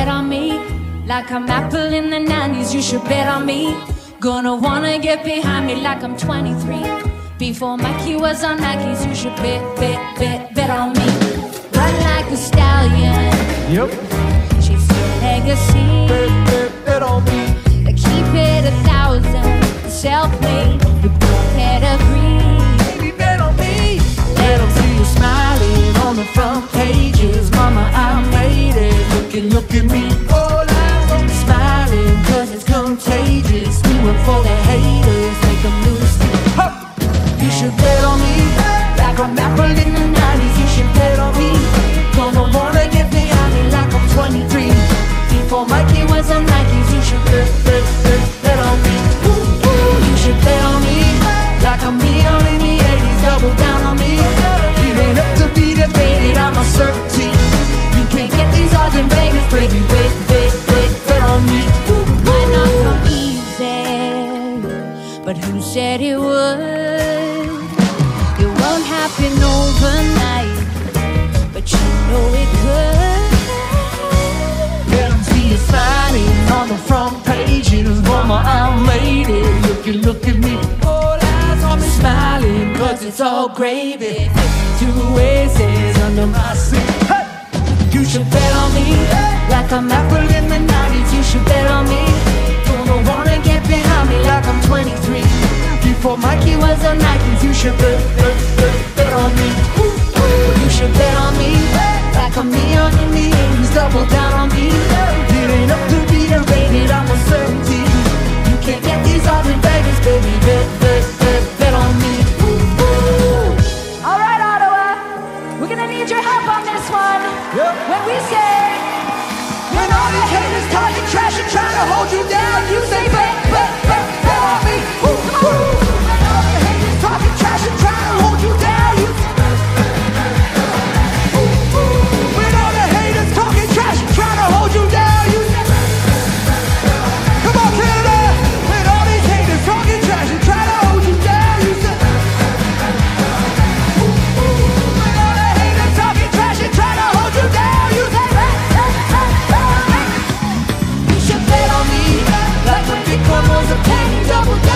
on me. Like I'm Apple in the 90s, you should bet on me. Gonna wanna get behind me like I'm 23. Before Mikey was on Nikes, you should bet on me. Run like a stallion. Yep. She's your legacy. Bet on me. Keep it 1,000. Self-made with pedigree. Baby, bet on me. Let them see you smiling on the front pages. Mama, I made it. Look at me. All eyes on me. Smiling cause it's contagious. Do it for the haters, make them lose sleep. You should bet on me. Like I'm Apple in the 90s, you should bet on me. Gonna wanna get behind me like I'm 23. Before Mikey was on Nikes, you should bet on me. You should bet on me. Like I'm Leon in the 80s, double down on me. It ain't up to be debated, I'm a certainty. You can't get these odds in Vegas, baby. Bet on me. Might not come easy, but who said it would? It won't happen overnight, but you know it could. Let them see you smiling on the front pages. Mama, I made it. Look at me. All eyes on me. Smiling cause it's all gravy. 2 A's under my seat. Hey! You should bet on me. Like I'm Apple in the 90s, you should bet on me. Gonna wanna get behind me like I'm 23. Before Mikey was on Nikes, you should bet on me. You should bet on me. Like I'm Neon in the 80s, double down on me. It ain't up to be debated, I'm a certainty. You can't get these odds in Vegas, baby. Bet on me. All right, Ottawa, we're gonna need your help on this one. Yep. When we say, when all the haters talking trash and trying to hold you down, you say bet on me. When all the haters talking trash and trying to hold you down, you say when all the haters talking trash and trying to hold you down, you say Come on, Canada. When all these haters talking trash and trying to hold you down, you say when all the haters talking trash and trying to hold you down, you say you should bet on me. Like when Bitcoin was a penny, double